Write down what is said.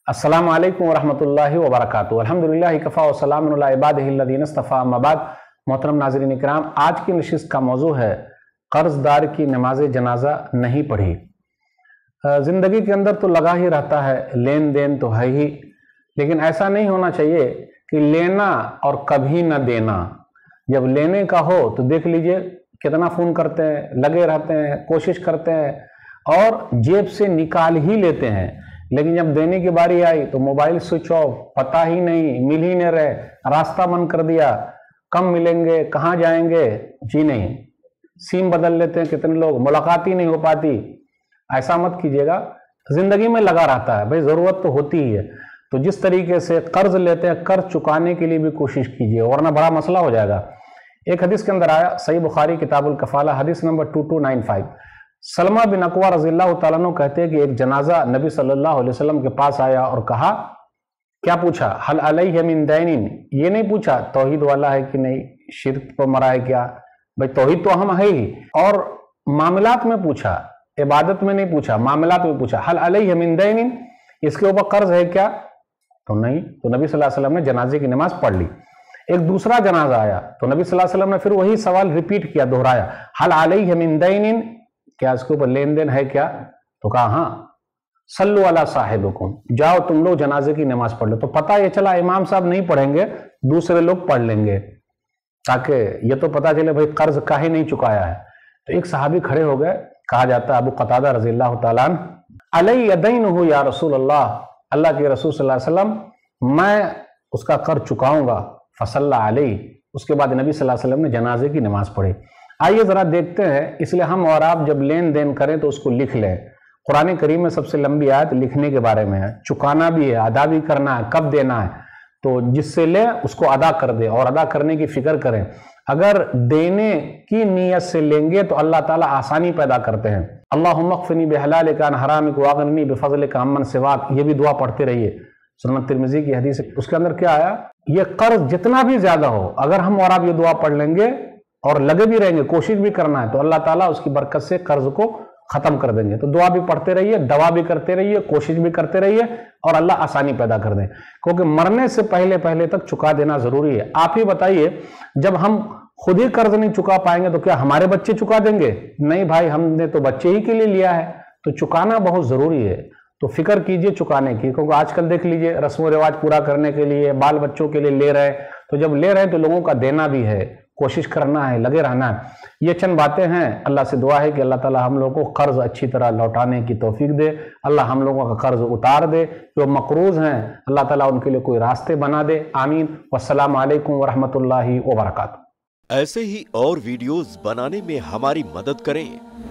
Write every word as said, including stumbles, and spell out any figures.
अस्सलामु अलैकुम वरहमतुल्लाहि वबरकातुहू। अल्हम्दुलिल्लाहि कफ़ा व सलामुन अला इबादिहिल्लज़ीना इस्तफ़ा, अम्मा बाद। मोहतरम नाज़रीन इकराम, आज की नशिस्त का मौजू है कर्जदार की नमाज जनाजा नहीं पढ़ी। ज़िंदगी के अंदर तो लगा ही रहता है, लेन देन तो है ही, लेकिन ऐसा नहीं होना चाहिए कि लेना और कभी न देना। जब लेने का हो तो देख लीजिए कितना फ़ोन करते हैं, लगे रहते हैं, कोशिश करते हैं और जेब से निकाल ही लेते हैं, लेकिन जब देने की बारी आई तो मोबाइल स्विच ऑफ, पता ही नहीं, मिल ही नहीं रहे, रास्ता बंद कर दिया, कब मिलेंगे, कहाँ जाएंगे, जी नहीं, सिम बदल लेते हैं कितने लोग, मुलाकात ही नहीं हो पाती। ऐसा मत कीजिएगा, जिंदगी में लगा रहता है भाई, जरूरत तो होती ही है। तो जिस तरीके से कर्ज लेते हैं, कर्ज चुकाने के लिए भी कोशिश कीजिए, वरना बड़ा मसला हो जाएगा। एक हदीस के अंदर आया, सही बुखारी किताबुल कफाला, हदीस number two two nine five. Salma बिन अकवा रज़ियल्लाहु ताला अन्हु कहते हैं कि एक जनाजा नबी सल्लल्लाहु अलैहि वसल्लम के पास आया और कहा, क्या पूछा? हल अलैहि मिन दैनिन। ये नहीं पूछा तौहीद वाला है कि नहीं, शिर्क पर मरा है क्या, भाई तौहीद तो हम है ही। और मामलात में पूछा, इबादत में नहीं पूछा, मामलात में पूछा, हल अलैहि मिन दैनिन, इसके ऊपर कर्ज है क्या? तो नहीं। तो नबी सल्लल्लाहु अलैहि वसल्लम ने जनाजे की नमाज पढ़ ली। एक दूसरा जनाजा आया तो नबी सल्लल्लाहु अलैहि वसल्लम ने फिर वही सवाल रिपीट किया, दोहराया, हल अलैहि मिन दैनिन, क्या इसके ऊपर लेन देन है क्या? तो कहा हाँ। सल्लु अला साहिबकुम, जाओ तुम लोग जनाजे की नमाज पढ़ लो। तो पता ये चला इमाम साहब नहीं पढ़ेंगे, दूसरे लोग पढ़ लेंगे, ताकि ये तो पता चले भाई कर्ज काहे नहीं चुकाया है। तो एक सहाबी खड़े हो गए, कहा जाता है अबू कतादा रज़ियल्लाहु ताला अन्हु, अलैहि यदैनुहु या रसूल अल्लाह, अल्लाह के रसूल सल्लल्लाहु अलैहि वसल्लम, मैं उसका कर्ज चुकाऊंगा। फसल्ला अलैहि, उसके बाद नबी सल्लल्लाहु अलैहि वसल्लम ने जनाजे की नमाज पढ़ी। आइए जरा देखते हैं, इसलिए हम और आप जब लेन देन करें तो उसको लिख लें। कुरान करीम में सबसे लंबी आयत लिखने के बारे में है, चुकाना भी है, अदा भी करना है, कब देना है। तो जिससे ले उसको अदा कर दे और अदा करने की फिक्र करें। अगर देने की नीयत से लेंगे तो अल्लाह ताला आसानी पैदा करते हैं। अल्लाहुम्मा क़्फ़िनी बिहलालिका अन हरामिक वअग़निनी बिफ़ज़लिका अम्मन सिवाक, ये भी दुआ पढ़ते रहिए। सुनन तिरमिज़ी की हदीस, उसके अंदर क्या आया, ये कर्ज जितना भी ज्यादा हो, अगर हम और आप ये दुआ पढ़ लेंगे और लगे भी रहेंगे, कोशिश भी करना है, तो अल्लाह ताला उसकी बरकत से कर्ज को खत्म कर देंगे। तो दुआ भी पढ़ते रहिए, दवा भी करते रहिए, कोशिश भी करते रहिए और अल्लाह आसानी पैदा कर दें, क्योंकि मरने से पहले पहले तक चुका देना जरूरी है। आप ही बताइए, जब हम खुद ही कर्ज नहीं चुका पाएंगे तो क्या हमारे बच्चे चुका देंगे? नहीं भाई, हमने तो बच्चे ही के लिए लिया है। तो चुकाना बहुत जरूरी है, तो फिक्र कीजिए चुकाने की, क्योंकि आजकल देख लीजिए रस्म रिवाज पूरा करने के लिए बाल बच्चों के लिए ले रहे हैं, तो जब ले रहे हैं तो लोगों का देना भी है, कोशिश करना है, लगे रहना है। ये चंद बातें हैं। अल्लाह से दुआ है कि अल्लाह ताला हम लोगों को कर्ज अच्छी तरह लौटाने की तौफीक दे, अल्लाह हम लोगों का कर्ज उतार दे, जो मकरूज हैं अल्लाह ताला उनके लिए कोई रास्ते बना दे। आमीन। वस्सलामु अलैकुम वरहमतुल्लाहि वबरकातुहू। ऐसे ही और वीडियोस बनाने में हमारी मदद करें